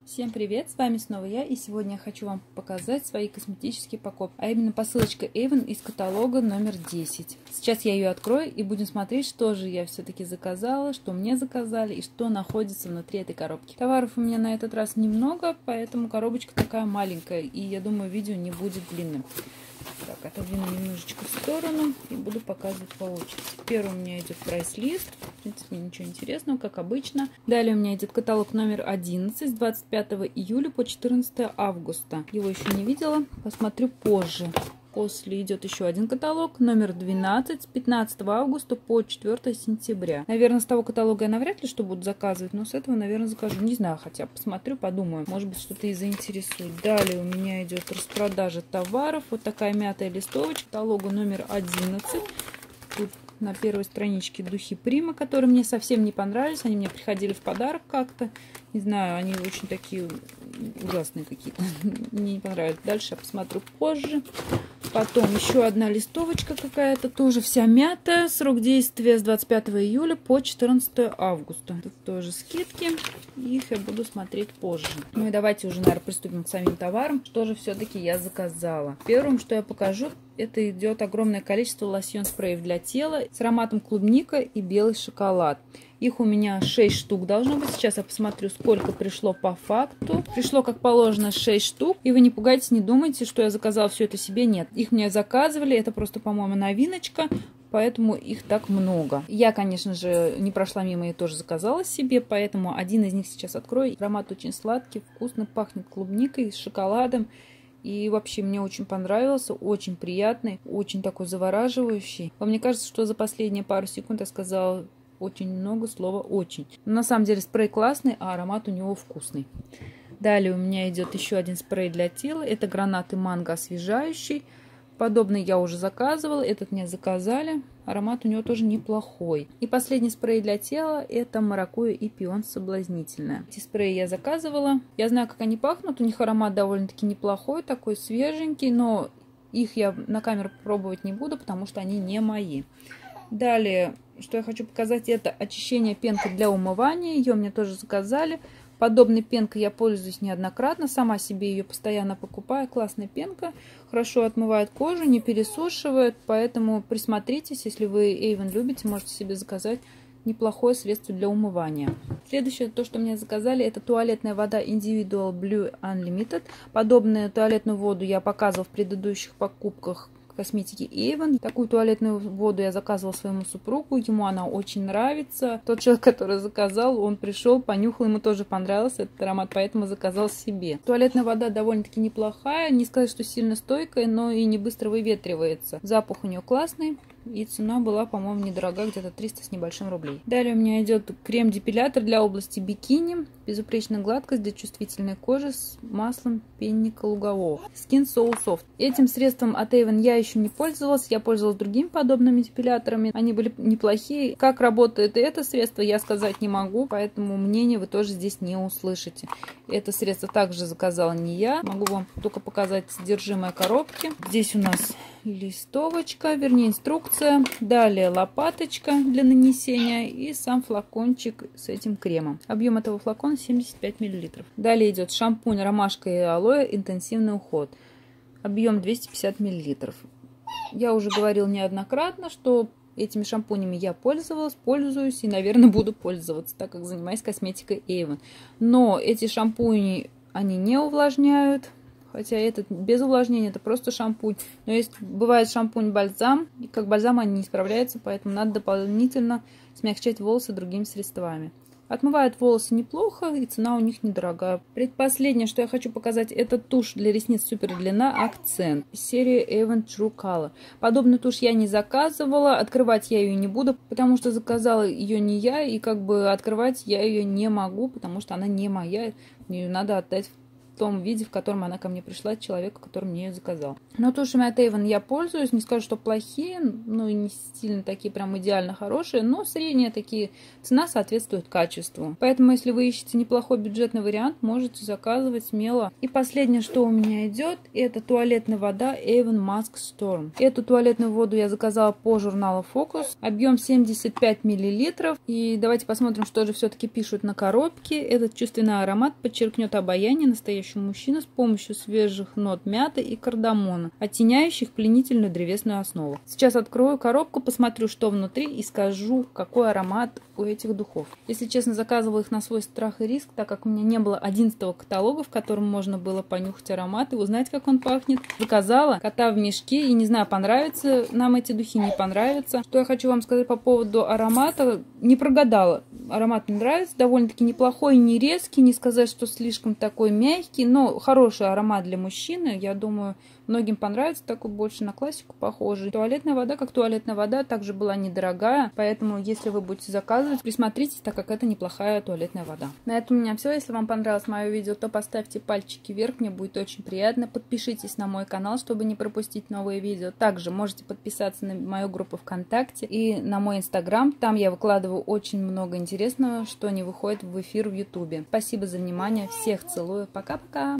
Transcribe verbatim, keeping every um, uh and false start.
Всем привет, с вами снова я, и сегодня я хочу вам показать свои косметические покупки, а именно посылочка Avon из каталога номер десять. Сейчас я ее открою и будем смотреть, что же я все-таки заказала, что мне заказали и что находится внутри этой коробки. Товаров у меня на этот раз немного, поэтому коробочка такая маленькая, и я думаю, видео не будет длинным. Так, отодвину немножечко в сторону и буду показывать по очереди. Первым у меня идет прайс-лист. В принципе, ничего интересного, как обычно. Далее у меня идет каталог номер одиннадцать с двадцать пятого июля по четырнадцатое августа. Его еще не видела, посмотрю позже. После идет еще один каталог, номер двенадцать, с пятнадцатого августа по четвёртое сентября. Наверное, с того каталога я навряд ли что буду заказывать, но с этого, наверное, закажу. Не знаю, хотя посмотрю, подумаю. Может быть, что-то и заинтересует. Далее у меня идет распродажа товаров. Вот такая мятая листовочка. Каталогу номер одиннадцать. Тут на первой страничке духи Прима, которые мне совсем не понравились. Они мне приходили в подарок как-то. Не знаю, они очень такие ужасные какие-то. Мне не понравились. Дальше я посмотрю позже. Потом еще одна листовочка какая-то, тоже вся мятая. Срок действия с двадцать пятого июля по четырнадцатое августа. Тут тоже скидки. Их я буду смотреть позже. Ну и давайте уже, наверное, приступим к самим товарам. Что же все-таки я заказала? Первым, что я покажу, это идет огромное количество лосьон-спреев для тела с ароматом клубника и белый шоколад. Их у меня шесть штук должно быть. Сейчас я посмотрю, сколько пришло по факту. Пришло, как положено, шесть штук. И вы не пугайтесь, не думайте, что я заказала все это себе. Нет, их мне заказывали. Это просто, по-моему, новиночка. Поэтому их так много. Я, конечно же, не прошла мимо и тоже заказала себе. Поэтому один из них сейчас открою. Аромат очень сладкий, вкусно, пахнет клубникой, с шоколадом. И вообще мне очень понравился, очень приятный, очень такой завораживающий. Мне кажется, что за последние пару секунд я сказала очень много слова «очень». Но на самом деле спрей классный, а аромат у него вкусный. Далее у меня идет еще один спрей для тела. Это гранаты манго освежающий. Подобный я уже заказывала, этот мне заказали. Аромат у него тоже неплохой. И последний спрей для тела — это маракуйя и пион соблазнительная. Эти спреи я заказывала. Я знаю, как они пахнут. У них аромат довольно-таки неплохой, такой свеженький, но их я на камеру пробовать не буду, потому что они не мои. Далее, что я хочу показать, это очищение пенкой для умывания. Ее мне тоже заказали. Подобной пенкой я пользуюсь неоднократно. Сама себе ее постоянно покупаю. Классная пенка. Хорошо отмывает кожу, не пересушивает. Поэтому присмотритесь, если вы Avon любите, можете себе заказать неплохое средство для умывания. Следующее, то, что мне заказали, это туалетная вода Individual Blue Unlimited. Подобную туалетную воду я показывала в предыдущих покупках косметики Avon. Такую туалетную воду я заказывала своему супругу, ему она очень нравится. Тот человек, который заказал, он пришел, понюхал, ему тоже понравился этот аромат, поэтому заказал себе. Туалетная вода довольно-таки неплохая, не сказать, что сильно стойкая, но и не быстро выветривается. Запах у нее классный. И цена была, по-моему, недорогая, где-то триста с небольшим рублей. Далее у меня идет крем-депилятор для области бикини. Безупречная гладкость для чувствительной кожи с маслом пенника лугового. Skin So Soft. Этим средством от Avon я еще не пользовалась. Я пользовалась другими подобными депиляторами. Они были неплохие. Как работает это средство, я сказать не могу. Поэтому мнение вы тоже здесь не услышите. Это средство также заказала не я. Могу вам только показать содержимое коробки. Здесь у нас листовочка, вернее инструкция, далее лопаточка для нанесения и сам флакончик с этим кремом. Объем этого флакона семьдесят пять миллилитров. Далее идет шампунь ромашка и алоэ интенсивный уход. Объем двести пятьдесят миллилитров. Я уже говорила неоднократно, что этими шампунями я пользовалась, пользуюсь и, наверное, буду пользоваться, так как занимаюсь косметикой Avon. Но эти шампуни, они не увлажняют. Хотя этот без увлажнения, это просто шампунь. Но есть, бывает шампунь-бальзам, и как бальзам они не справляются, поэтому надо дополнительно смягчать волосы другими средствами. Отмывают волосы неплохо, и цена у них недорогая. Предпоследнее, что я хочу показать, это тушь для ресниц супер длина Акцент из серии Avon True Color. Подобную тушь я не заказывала, открывать я ее не буду, потому что заказала ее не я, и как бы открывать я ее не могу, потому что она не моя, ее надо отдать том виде, в котором она ко мне пришла, человеку, который мне ее заказал. Но тушами от Avon я пользуюсь, не скажу, что плохие, ну и не сильно такие прям идеально хорошие, но средние такие, цена соответствует качеству. Поэтому, если вы ищете неплохой бюджетный вариант, можете заказывать смело. И последнее, что у меня идет, это туалетная вода Avon Mask Storm. Эту туалетную воду я заказала по журналу Focus. Объем семьдесят пять миллилитров. И давайте посмотрим, что же все-таки пишут на коробке. Этот чувственный аромат подчеркнет обаяние настоящего мужчины с помощью свежих нот мяты и кардамона, оттеняющих пленительную древесную основу. Сейчас открою коробку, посмотрю, что внутри, и скажу, какой аромат у этих духов. Если честно, заказывала их на свой страх и риск, так как у меня не было одиннадцатого каталога, в котором можно было понюхать аромат и узнать, как он пахнет. Заказала, кота в мешке, и не знаю, понравятся нам эти духи, не понравятся. Что я хочу вам сказать по поводу аромата, не прогадала. Аромат мне нравится, довольно-таки неплохой, не резкий, не сказать, что слишком такой мягкий, но хороший аромат для мужчины. Я думаю, многим понравится, такой больше на классику похожий. Туалетная вода, как туалетная вода, также была недорогая, поэтому, если вы будете заказывать, присмотритесь, так как это неплохая туалетная вода. На этом у меня все. Если вам понравилось мое видео, то поставьте пальчики вверх, мне будет очень приятно. Подпишитесь на мой канал, чтобы не пропустить новые видео. Также можете подписаться на мою группу ВКонтакте и на мой Инстаграм. Там я выкладываю очень много интересного, что не выходит в эфир в Ютубе. Спасибо за внимание, всех целую, пока-пока!